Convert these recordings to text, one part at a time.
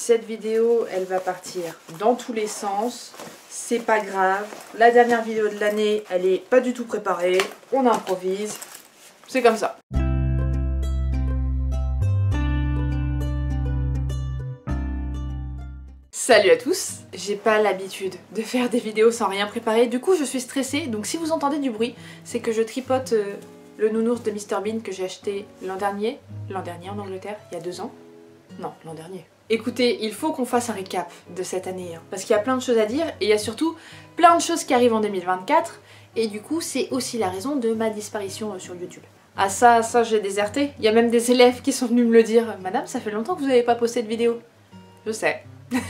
Cette vidéo, elle va partir dans tous les sens. C'est pas grave. La dernière vidéo de l'année, elle est pas du tout préparée. On improvise. C'est comme ça. Salut à tous. J'ai pas l'habitude de faire des vidéos sans rien préparer. Du coup, je suis stressée. Donc si vous entendez du bruit, c'est que je tripote le nounours de Mr Bean que j'ai acheté l'an dernier. L'an dernier en Angleterre, il y a 2 ans. Non, l'an dernier. Écoutez, il faut qu'on fasse un récap de cette année, hein, parce qu'il y a plein de choses à dire, et il y a surtout plein de choses qui arrivent en 2024, et du coup c'est aussi la raison de ma disparition sur YouTube. Ah ça j'ai déserté, il y a même des élèves qui sont venus me le dire. Madame, ça fait longtemps que vous n'avez pas posté de vidéo. Je sais,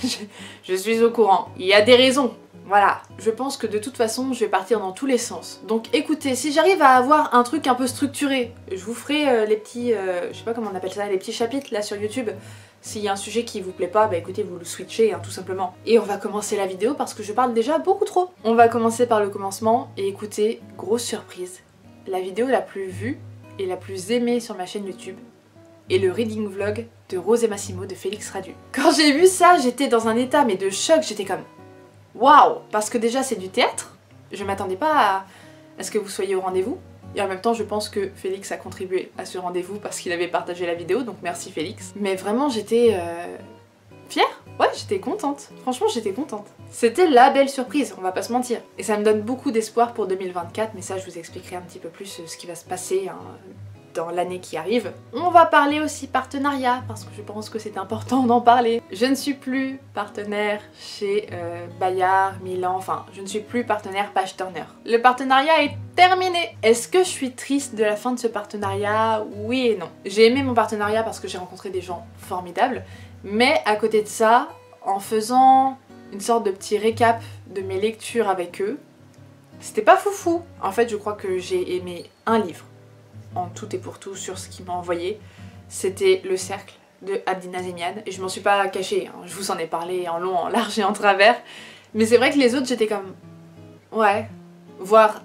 je suis au courant, il y a des raisons. Voilà, je pense que de toute façon je vais partir dans tous les sens. Donc écoutez, si j'arrive à avoir un truc un peu structuré, je vous ferai les petits, je sais pas comment on appelle ça, les petits chapitres là sur YouTube. S'il y a un sujet qui vous plaît pas, bah écoutez, vous le switchez hein, tout simplement. Et on va commencer la vidéo parce que je parle déjà beaucoup trop. On va commencer par le commencement et écoutez, grosse surprise, la vidéo la plus vue et la plus aimée sur ma chaîne YouTube est le reading vlog de Rose et Massimo de Félix Radu. Quand j'ai vu ça, j'étais dans un état mais de choc, j'étais comme waouh, parce que déjà c'est du théâtre, je m'attendais pas à ce que vous soyez au rendez-vous. Et en même temps, je pense que Félix a contribué à ce rendez-vous parce qu'il avait partagé la vidéo, donc merci Félix. Mais vraiment, j'étais fière. Ouais, j'étais contente. Franchement, j'étais contente. C'était la belle surprise, on va pas se mentir. Et ça me donne beaucoup d'espoir pour 2024, mais ça, je vous expliquerai un petit peu plus ce qui va se passer hein, dans l'année qui arrive. On va parler aussi partenariat, parce que je pense que c'est important d'en parler. Je ne suis plus partenaire chez Bayard, Milan, enfin, je ne suis plus partenaire Page Turner. Le partenariat est terminé. Est-ce que je suis triste de la fin de ce partenariat? Oui et non. J'ai aimé mon partenariat parce que j'ai rencontré des gens formidables, mais à côté de ça, en faisant une sorte de petit récap de mes lectures avec eux, c'était pas foufou. En fait, je crois que j'ai aimé un livre en tout et pour tout sur ce qu'il m'a envoyé, c'était Le Cercle de Abdi Nazemian, et je m'en suis pas cachée, hein. Je vous en ai parlé en long, en large et en travers, mais c'est vrai que les autres j'étais comme ouais, voire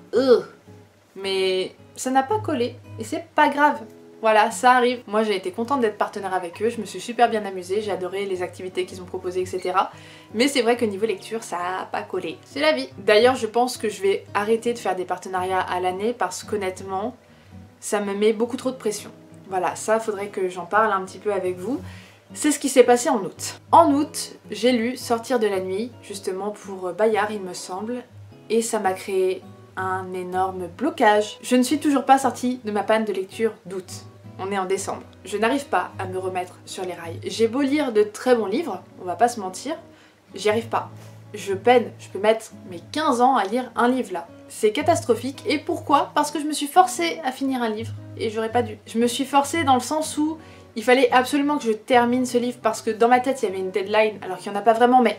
mais ça n'a pas collé, et c'est pas grave, voilà, ça arrive. Moi j'ai été contente d'être partenaire avec eux, je me suis super bien amusée, j'ai adoré les activités qu'ils ont proposées, etc. Mais c'est vrai que niveau lecture, ça a pas collé. C'est la vie. D'ailleurs, je pense que je vais arrêter de faire des partenariats à l'année, parce qu'honnêtement, ça me met beaucoup trop de pression. Voilà, ça faudrait que j'en parle un petit peu avec vous. C'est ce qui s'est passé en août. En août, j'ai lu Sortir de la nuit, justement pour Bayard il me semble, et ça m'a créé un énorme blocage. Je ne suis toujours pas sortie de ma panne de lecture d'août. On est en décembre. Je n'arrive pas à me remettre sur les rails. J'ai beau lire de très bons livres, on va pas se mentir, j'y arrive pas. Je peine, je peux mettre mes 15 ans à lire un livre là. C'est catastrophique. Et pourquoi? Parce que je me suis forcée à finir un livre et j'aurais pas dû. Je me suis forcée dans le sens où il fallait absolument que je termine ce livre parce que dans ma tête il y avait une deadline, alors qu'il n'y en a pas vraiment, mais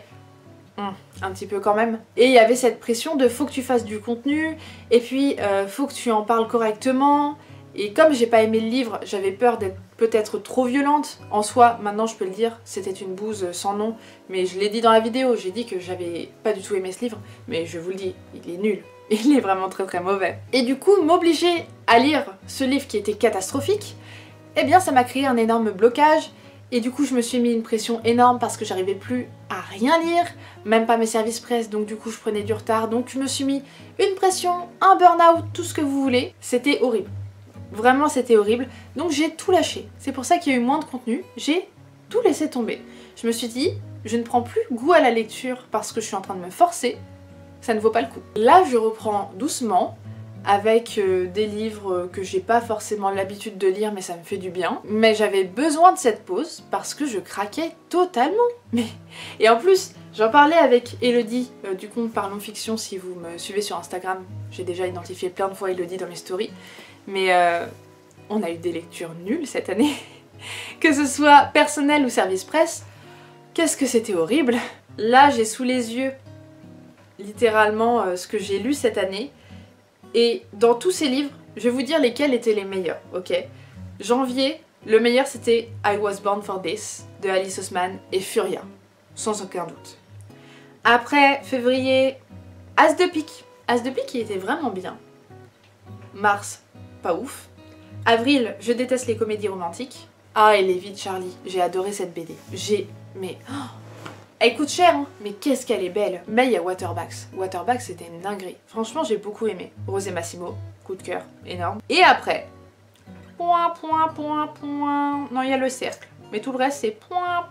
un petit peu quand même. Et il y avait cette pression de faut que tu fasses du contenu, et puis faut que tu en parles correctement. Et comme j'ai pas aimé le livre, j'avais peur d'être peut-être trop violente. En soi, maintenant je peux le dire, c'était une bouse sans nom, mais je l'ai dit dans la vidéo, j'ai dit que j'avais pas du tout aimé ce livre, mais je vous le dis, il est nul. Il est vraiment très très mauvais. Et du coup, m'obliger à lire ce livre qui était catastrophique, eh bien ça m'a créé un énorme blocage, et du coup je me suis mis une pression énorme parce que j'arrivais plus à rien lire, même pas mes services presse, donc du coup je prenais du retard, donc je me suis mis une pression, un burn-out, tout ce que vous voulez. C'était horrible. Vraiment c'était horrible, donc j'ai tout lâché. C'est pour ça qu'il y a eu moins de contenu, j'ai tout laissé tomber. Je me suis dit, je ne prends plus goût à la lecture parce que je suis en train de me forcer, ça ne vaut pas le coup. Là je reprends doucement avec des livres que j'ai pas forcément l'habitude de lire mais ça me fait du bien. Mais j'avais besoin de cette pause parce que je craquais totalement. Et en plus, j'en parlais avec Elodie du compte Parlons Fiction, si vous me suivez sur Instagram. J'ai déjà identifié plein de fois Elodie dans mes stories. Mais on a eu des lectures nulles cette année. Que ce soit personnel ou service presse, qu'est-ce que c'était horrible. Là j'ai sous les yeux littéralement ce que j'ai lu cette année. Et dans tous ces livres, je vais vous dire lesquels étaient les meilleurs, ok? Janvier, le meilleur c'était I Was Born for This de Alice Oseman et Furia, sans aucun doute. Après, février, As de pique. As de pique, il était vraiment bien. Mars, pas ouf. Avril, Je déteste les comédies romantiques. Ah, et Lévi de Charlie, j'ai adoré cette BD. J'ai mais... oh, elle coûte cher, hein, mais qu'est-ce qu'elle est belle. Mais il y a Waterbacks. Waterbacks, c'était une dinguerie. Franchement, j'ai beaucoup aimé. Rosé Massimo, coup de cœur, énorme. Et après, point. Non, il y a le cercle. Mais tout le reste, c'est point.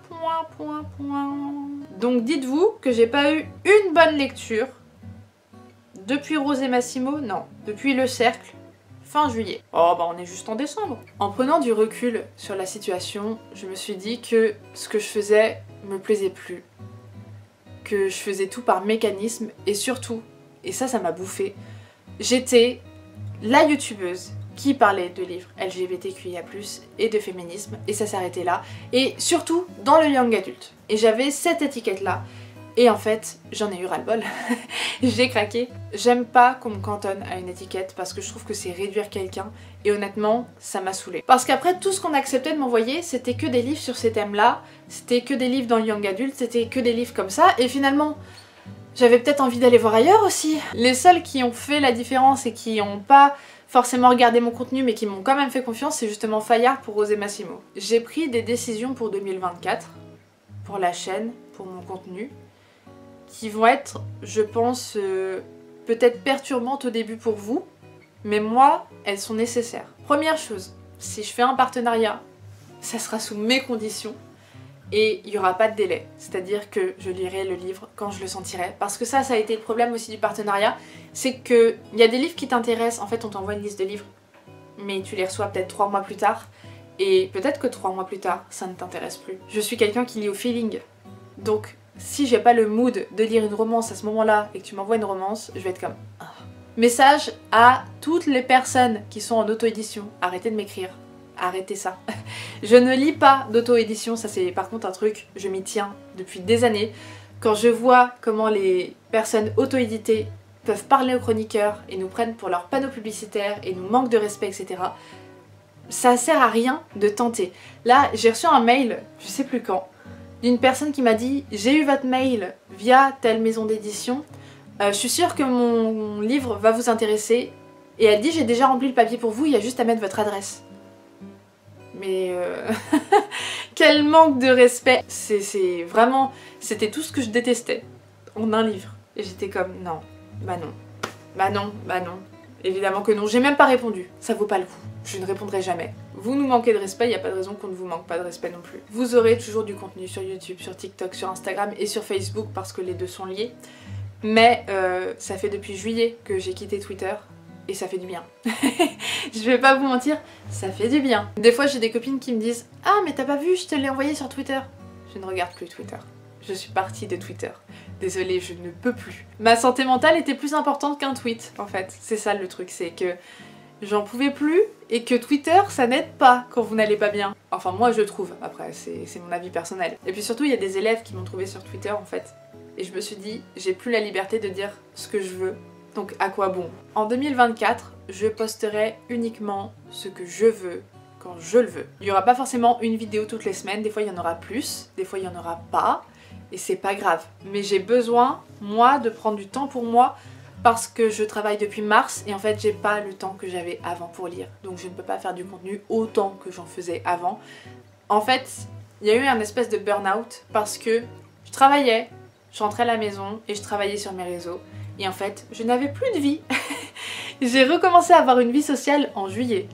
Donc dites-vous que j'ai pas eu une bonne lecture depuis Rosé Massimo, non, depuis le cercle, fin juillet. Oh bah on est juste en décembre. En prenant du recul sur la situation, je me suis dit que ce que je faisais me plaisait plus. Que je faisais tout par mécanisme et surtout, et ça m'a bouffé, j'étais la youtubeuse qui parlait de livres LGBTQIA+, et de féminisme, et ça s'arrêtait là, et surtout dans le young adulte. Et j'avais cette étiquette-là, et en fait, j'en ai eu ras-le-bol, j'ai craqué. J'aime pas qu'on me cantonne à une étiquette parce que je trouve que c'est réduire quelqu'un, et honnêtement, ça m'a saoulée. Parce qu'après, tout ce qu'on acceptait de m'envoyer, c'était que des livres sur ces thèmes-là, c'était que des livres dans le young adulte, c'était que des livres comme ça, et finalement... j'avais peut-être envie d'aller voir ailleurs aussi. Les seuls qui ont fait la différence et qui n'ont pas forcément regardé mon contenu mais qui m'ont quand même fait confiance, c'est justement Fayard pour Rosé Massimo. J'ai pris des décisions pour 2024, pour la chaîne, pour mon contenu, qui vont être, je pense, peut-être perturbantes au début pour vous, mais moi, elles sont nécessaires. Première chose, si je fais un partenariat, ça sera sous mes conditions. Et il n'y aura pas de délai, c'est-à-dire que je lirai le livre quand je le sentirai. Parce que ça a été le problème aussi du partenariat, c'est qu'il y a des livres qui t'intéressent, en fait on t'envoie une liste de livres, mais tu les reçois peut-être 3 mois plus tard, et peut-être que 3 mois plus tard, ça ne t'intéresse plus. Je suis quelqu'un qui lit au feeling, donc si j'ai pas le mood de lire une romance à ce moment-là, et que tu m'envoies une romance, je vais être comme... ah. Message à toutes les personnes qui sont en auto-édition, arrêtez de m'écrire. Arrêtez ça. Je ne lis pas d'auto-édition, ça c'est par contre un truc, je m'y tiens depuis des années. Quand je vois comment les personnes auto-éditées peuvent parler aux chroniqueurs et nous prennent pour leurs panneaux publicitaires et nous manquent de respect, etc. Ça sert à rien de tenter. Là, j'ai reçu un mail, je sais plus quand, d'une personne qui m'a dit « J'ai eu votre mail via telle maison d'édition, je suis sûre que mon livre va vous intéresser. » Et elle dit « J'ai déjà rempli le papier pour vous, il y a juste à mettre votre adresse. » Mais quel manque de respect. C'est vraiment... c'était tout ce que je détestais en un livre. Et j'étais comme non, bah non, bah non, bah non. Évidemment que non, j'ai même pas répondu. Ça vaut pas le coup. Je ne répondrai jamais. Vous nous manquez de respect, il n'y a pas de raison qu'on ne vous manque pas de respect non plus. Vous aurez toujours du contenu sur YouTube, sur TikTok, sur Instagram et sur Facebook parce que les deux sont liés. Mais ça fait depuis juillet que j'ai quitté Twitter. Et ça fait du bien. Je vais pas vous mentir, ça fait du bien. Des fois j'ai des copines qui me disent « Ah mais t'as pas vu, je te l'ai envoyé sur Twitter ». Je ne regarde plus Twitter. Je suis partie de Twitter. Désolée, je ne peux plus. Ma santé mentale était plus importante qu'un tweet, en fait. C'est ça le truc, c'est que j'en pouvais plus et que Twitter, ça n'aide pas quand vous n'allez pas bien. Enfin moi je trouve, après c'est mon avis personnel. Et puis surtout il y a des élèves qui m'ont trouvé sur Twitter en fait. Et je me suis dit, j'ai plus la liberté de dire ce que je veux. Donc à quoi bon? En 2024, je posterai uniquement ce que je veux quand je le veux. Il n'y aura pas forcément une vidéo toutes les semaines, des fois il y en aura plus, des fois il n'y en aura pas, et c'est pas grave. Mais j'ai besoin, moi, de prendre du temps pour moi parce que je travaille depuis mars et en fait j'ai pas le temps que j'avais avant pour lire. Donc je ne peux pas faire du contenu autant que j'en faisais avant. En fait, il y a eu un espèce de burn-out parce que je travaillais, je rentrais à la maison et je travaillais sur mes réseaux. Et en fait, je n'avais plus de vie. J'ai recommencé à avoir une vie sociale en juillet.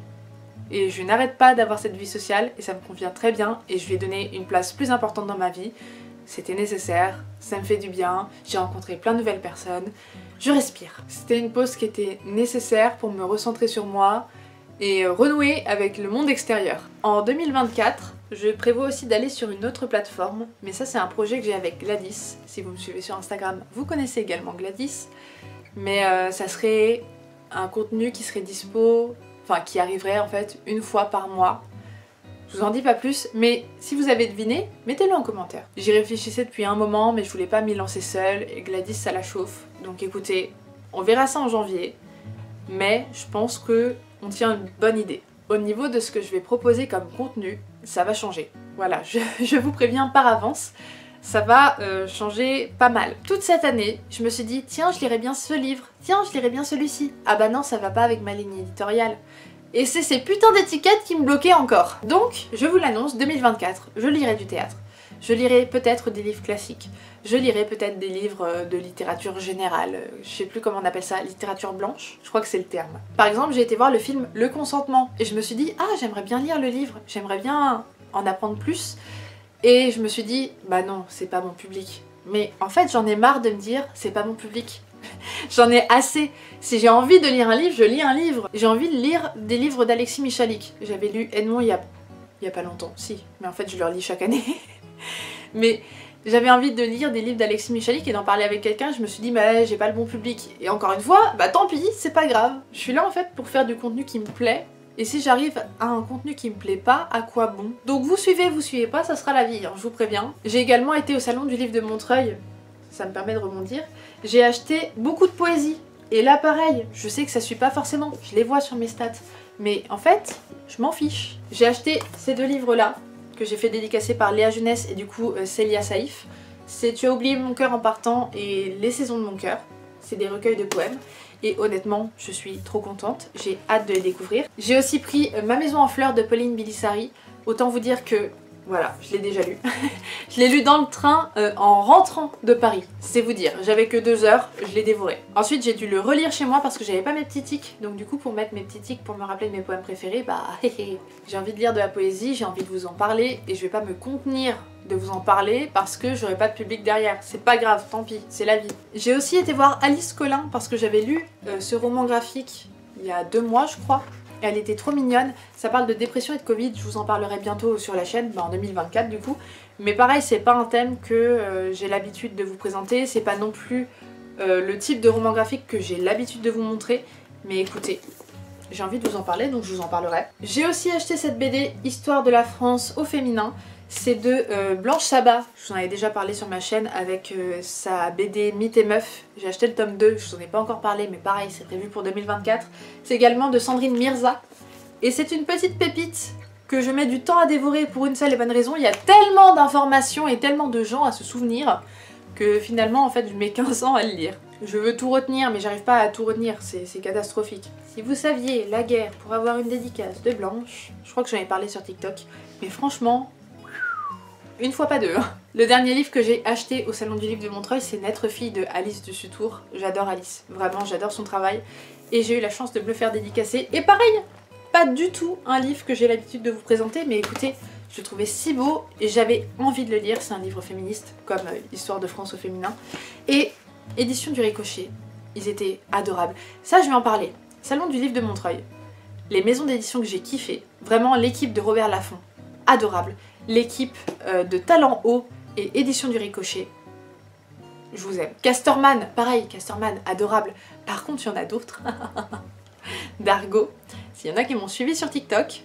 Et je n'arrête pas d'avoir cette vie sociale et ça me convient très bien et je lui ai donné une place plus importante dans ma vie. C'était nécessaire, ça me fait du bien, j'ai rencontré plein de nouvelles personnes, je respire. C'était une pause qui était nécessaire pour me recentrer sur moi et renouer avec le monde extérieur. En 2024, je prévois aussi d'aller sur une autre plateforme, mais ça c'est un projet que j'ai avec Gladys. Si vous me suivez sur Instagram, vous connaissez également Gladys. Mais ça serait un contenu qui serait dispo, enfin qui arriverait en fait une fois par mois. Je vous en dis pas plus, mais si vous avez deviné, mettez-le en commentaire. J'y réfléchissais depuis un moment, mais je voulais pas m'y lancer seule, et Gladys ça la chauffe. Donc écoutez, on verra ça en janvier, mais je pense que on tient une bonne idée. Au niveau de ce que je vais proposer comme contenu, ça va changer. Voilà, je vous préviens par avance, ça va changer pas mal. Toute cette année, je me suis dit, tiens, je lirai bien ce livre, tiens, je lirai bien celui-ci. Ah bah non, ça va pas avec ma ligne éditoriale. Et c'est ces putains d'étiquettes qui me bloquaient encore. Donc, je vous l'annonce, 2024, je lirai du théâtre. Je lirai peut-être des livres classiques, je lirai peut-être des livres de littérature générale, je sais plus comment on appelle ça, littérature blanche, je crois que c'est le terme. Par exemple, j'ai été voir le film Le Consentement et je me suis dit ah j'aimerais bien lire le livre, j'aimerais bien en apprendre plus et je me suis dit bah non c'est pas mon public. Mais en fait j'en ai marre de me dire c'est pas mon public. J'en ai assez. Si j'ai envie de lire un livre, je lis un livre. J'ai envie de lire des livres d'Alexis Michalik. J'avais lu Edmond il y a pas longtemps, si, mais en fait je le relis chaque année. Mais j'avais envie de lire des livres d'Alexis Michalik et d'en parler avec quelqu'un, je me suis dit bah j'ai pas le bon public. Et encore une fois, bah tant pis, c'est pas grave. Je suis là en fait pour faire du contenu qui me plaît. Et si j'arrive à un contenu qui me plaît pas, à quoi bon? Donc vous suivez pas, ça sera la vie, hein, je vous préviens. J'ai également été au salon du livre de Montreuil, ça me permet de rebondir. J'ai acheté beaucoup de poésie. Et là pareil, je sais que ça suit pas forcément, je les vois sur mes stats. Mais en fait, je m'en fiche. J'ai acheté ces deux livres là, que j'ai fait dédicacer par Léa Jeunesse et du coup Célia Saïf. C'est Tu as oublié mon cœur en partant et Les saisons de mon cœur. C'est des recueils de poèmes. Et honnêtement, je suis trop contente, j'ai hâte de les découvrir. J'ai aussi pris Ma maison en fleurs de Pauline Bilissari. Autant vous dire que, voilà, je l'ai déjà lu. Je l'ai lu dans le train en rentrant de Paris, c'est vous dire. J'avais que 2 heures, je l'ai dévoré. Ensuite, j'ai dû le relire chez moi parce que j'avais pas mes petits tics. Donc du coup, pour mettre mes petits tics, pour me rappeler de mes poèmes préférés, bah j'ai envie de lire de la poésie, j'ai envie de vous en parler et je vais pas me contenir de vous en parler parce que j'aurai pas de public derrière. C'est pas grave, tant pis, c'est la vie. J'ai aussi été voir Alice Colin parce que j'avais lu ce roman graphique il y a 2 mois, je crois. Elle était trop mignonne, ça parle de dépression et de Covid, je vous en parlerai bientôt sur la chaîne, en 2024 du coup. Mais pareil, c'est pas un thème que j'ai l'habitude de vous présenter, c'est pas non plus le type de roman graphique que j'ai l'habitude de vous montrer. Mais écoutez, j'ai envie de vous en parler, donc je vous en parlerai. J'ai aussi acheté cette BD Histoire de la France au féminin. C'est de Blanche Sabat, je vous en avais déjà parlé sur ma chaîne avec sa BD Mythes et Meufs. J'ai acheté le tome 2, je vous en ai pas encore parlé mais pareil c'est prévu pour 2024. C'est également de Sandrine Mirza et c'est une petite pépite que je mets du temps à dévorer pour une seule et bonne raison. Il y a tellement d'informations et tellement de gens à se souvenir que finalement en fait je mets 15 ans à le lire. Je veux tout retenir mais j'arrive pas à tout retenir, c'est catastrophique. Si vous saviez la guerre pour avoir une dédicace de Blanche, je crois que j'en ai parlé sur TikTok, mais franchement... Une fois pas deux. Le dernier livre que j'ai acheté au salon du livre de Montreuil, c'est Naître fille de Alice de Sutour. J'adore Alice, vraiment j'adore son travail. Et j'ai eu la chance de me le faire dédicacer. Et pareil, pas du tout un livre que j'ai l'habitude de vous présenter, mais écoutez, je le trouvais si beau et j'avais envie de le lire. C'est un livre féministe, comme Histoire de France au féminin. Et édition du Ricochet, ils étaient adorables. Ça, je vais en parler. Salon du livre de Montreuil. Les maisons d'édition que j'ai kiffé, vraiment l'équipe de Robert Laffont, adorable. L'équipe de Talent Haut et Édition du Ricochet, je vous aime. Casterman, pareil, Casterman, adorable. Par contre, il y en a d'autres. Dargo, s'il y en a qui m'ont suivi sur TikTok,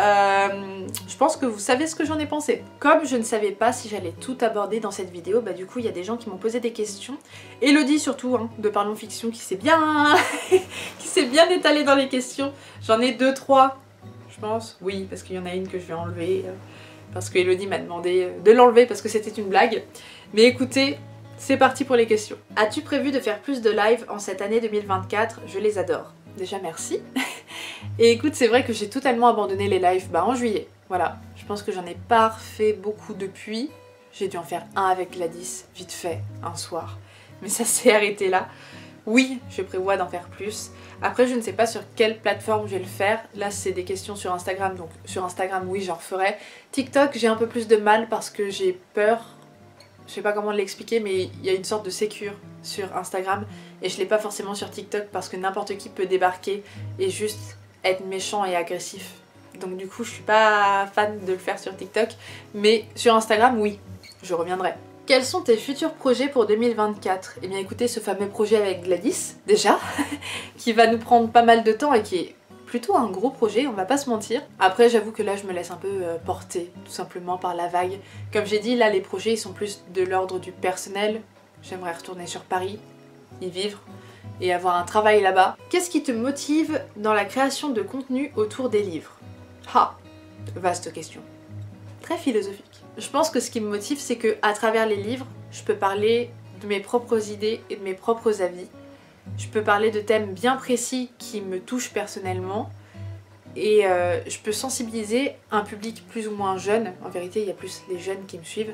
je pense que vous savez ce que j'en ai pensé. Comme je ne savais pas si j'allais tout aborder dans cette vidéo, bah du coup il y a des gens qui m'ont posé des questions. Elodie surtout, hein, de Parlons Fiction, qui s'est bien... qui s'est bien étalée dans les questions. J'en ai 2-3, je pense. Oui, parce qu'il y en a une que je vais enlever... parce que Elodie m'a demandé de l'enlever parce que c'était une blague. Mais écoutez, c'est parti pour les questions. As-tu prévu de faire plus de live en cette année 2024? Je les adore. Déjà merci. Et écoute, c'est vrai que j'ai totalement abandonné les lives en juillet. Voilà, je pense que j'en ai pas refait beaucoup depuis. J'ai dû en faire un avec Gladys, vite fait, un soir. Mais ça s'est arrêté là. Oui, je prévois d'en faire plus. Après, je ne sais pas sur quelle plateforme je vais le faire. Là, c'est des questions sur Instagram, donc sur Instagram, oui, j'en referai. TikTok, j'ai un peu plus de mal parce que j'ai peur. Je sais pas comment l'expliquer, mais il y a une sorte de sécure sur Instagram. Et je l'ai pas forcément sur TikTok parce que n'importe qui peut débarquer et juste être méchant et agressif. Donc du coup, je suis pas fan de le faire sur TikTok. Mais sur Instagram, oui, je reviendrai. Quels sont tes futurs projets pour 2024? Eh bien écoutez, ce fameux projet avec Gladys, déjà, qui va nous prendre pas mal de temps et qui est plutôt un gros projet, on va pas se mentir. Après j'avoue que là je me laisse un peu porter, tout simplement par la vague. Comme j'ai dit, là les projets ils sont plus de l'ordre du personnel. J'aimerais retourner sur Paris, y vivre et avoir un travail là-bas. Qu'est-ce qui te motive dans la création de contenu autour des livres? Ah, vaste question. Très philosophique. Je pense que ce qui me motive, c'est que à travers les livres, je peux parler de mes propres idées et de mes propres avis. Je peux parler de thèmes bien précis qui me touchent personnellement et je peux sensibiliser un public plus ou moins jeune. En vérité, il y a plus les jeunes qui me suivent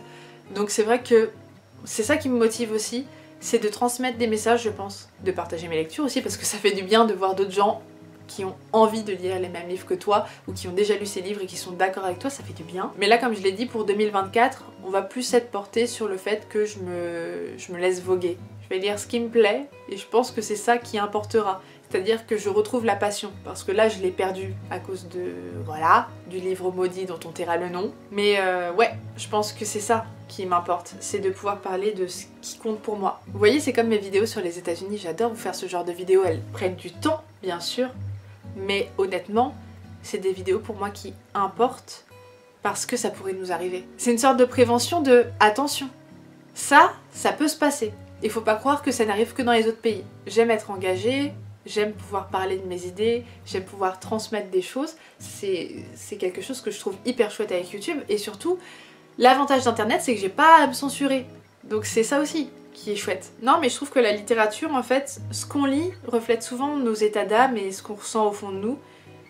Donc c'est vrai que c'est ça qui me motive aussi, c'est de transmettre des messages, je pense, de partager mes lectures aussi, parce que ça fait du bien de voir d'autres gens qui ont envie de lire les mêmes livres que toi, ou qui ont déjà lu ces livres et qui sont d'accord avec toi, ça fait du bien. Mais là, comme je l'ai dit, pour 2024, on va plus être porté sur le fait que je me laisse voguer. Je vais lire ce qui me plaît, et je pense que c'est ça qui importera. C'est-à-dire que je retrouve la passion, parce que là je l'ai perdue à cause de, voilà, du livre maudit dont on taira le nom. Mais ouais, je pense que c'est ça qui m'importe, c'est de pouvoir parler de ce qui compte pour moi. Vous voyez, c'est comme mes vidéos sur les États-Unis, j'adore vous faire ce genre de vidéos, elles prennent du temps, bien sûr, mais honnêtement, c'est des vidéos pour moi qui importent, parce que ça pourrait nous arriver. C'est une sorte de prévention de attention, ça peut se passer. Il faut pas croire que ça n'arrive que dans les autres pays. J'aime être engagée, j'aime pouvoir parler de mes idées, j'aime pouvoir transmettre des choses. C'est quelque chose que je trouve hyper chouette avec YouTube. Et surtout, l'avantage d'internet, c'est que j'ai pas à me censurer. Donc c'est ça aussi qui est chouette. Non, mais je trouve que la littérature, en fait, ce qu'on lit reflète souvent nos états d'âme et ce qu'on ressent au fond de nous.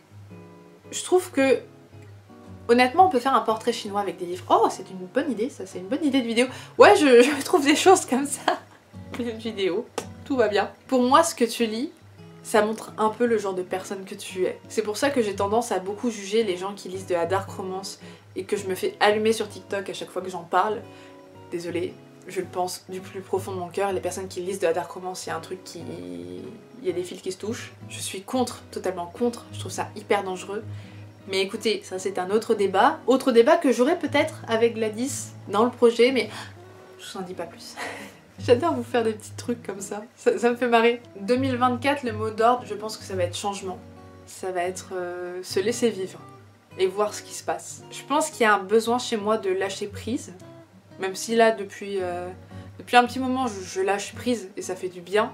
Je trouve que, honnêtement, on peut faire un portrait chinois avec des livres. Oh, c'est une bonne idée, ça, c'est une bonne idée de vidéo. Ouais, je trouve des choses comme ça. Une vidéo, tout va bien. Pour moi, ce que tu lis, ça montre un peu le genre de personne que tu es. C'est pour ça que j'ai tendance à beaucoup juger les gens qui lisent de la dark romance et que je me fais allumer sur TikTok à chaque fois que j'en parle. Désolée, je le pense du plus profond de mon cœur, les personnes qui lisent de la dark romance, il y a un truc qui... il y a des fils qui se touchent. Je suis contre, totalement contre, je trouve ça hyper dangereux. Mais écoutez, ça c'est un autre débat. Autre débat que j'aurai peut-être avec Gladys dans le projet, mais je vous en dis pas plus. J'adore vous faire des petits trucs comme ça, ça me fait marrer. 2024, le mot d'ordre, je pense que ça va être changement. Ça va être se laisser vivre et voir ce qui se passe. Je pense qu'il y a un besoin chez moi de lâcher prise, même si là, depuis un petit moment, je lâche prise et ça fait du bien.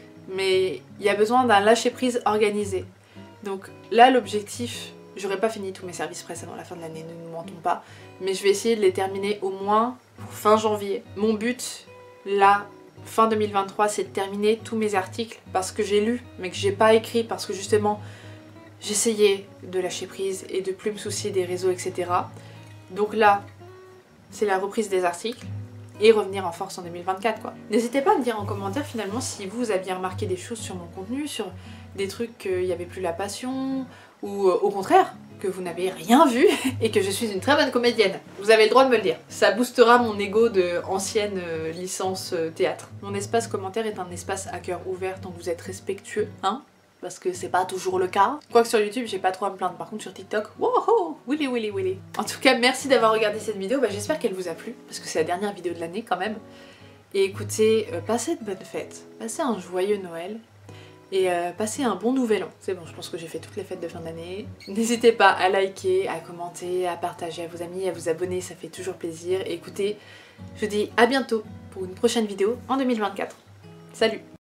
Mais il y a besoin d'un lâcher prise organisé. Donc là, l'objectif, j'aurais pas fini tous mes services presse avant la fin de l'année, ne nous mentons pas, mais je vais essayer de les terminer au moins pour fin janvier. Mon but, là, fin 2023, c'est de terminer tous mes articles parce que j'ai lu, mais que j'ai pas écrit parce que justement, j'essayais de lâcher prise et de plus me soucier des réseaux, etc. Donc là, c'est la reprise des articles et revenir en force en 2024, quoi. N'hésitez pas à me dire en commentaire finalement si vous aviez remarqué des choses sur mon contenu, sur des trucs qu'il n'y avait plus la passion, ou au contraire, que vous n'avez rien vu et que je suis une très bonne comédienne. Vous avez le droit de me le dire. Ça boostera mon ego de ancienne licence théâtre. Mon espace commentaire est un espace à cœur ouvert tant que vous êtes respectueux, hein, parce que c'est pas toujours le cas. Quoique sur YouTube, j'ai pas trop à me plaindre. Par contre sur TikTok, wow, willy willy willy. En tout cas, merci d'avoir regardé cette vidéo. Bah, j'espère qu'elle vous a plu, parce que c'est la dernière vidéo de l'année quand même. Et écoutez, passez de bonnes fêtes, passez un joyeux Noël. Et passez un bon nouvel an. C'est bon, je pense que j'ai fait toutes les fêtes de fin d'année. N'hésitez pas à liker, à commenter, à partager à vos amis, à vous abonner, ça fait toujours plaisir. Et écoutez, je vous dis à bientôt pour une prochaine vidéo en 2024. Salut!